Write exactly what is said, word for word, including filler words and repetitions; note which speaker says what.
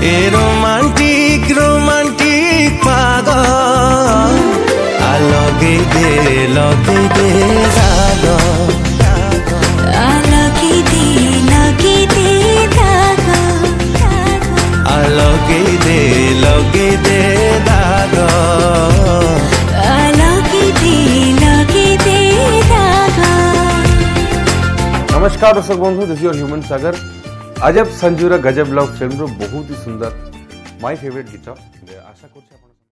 Speaker 1: ए romantic romantic पागल आ लगे दे लगे दे दाग
Speaker 2: आ लगे दे लगे दे दाग
Speaker 1: आ लगे दे लगे दे दाग
Speaker 2: आ लगे दे लगे दे दाग।
Speaker 3: नमस्कार दर्शक बंधु, दिस योर ह्यूमन सागर। अजब संजूर गजब लव फिल्म बहुत ही सुंदर माय फेवरेट गीत आशा कर।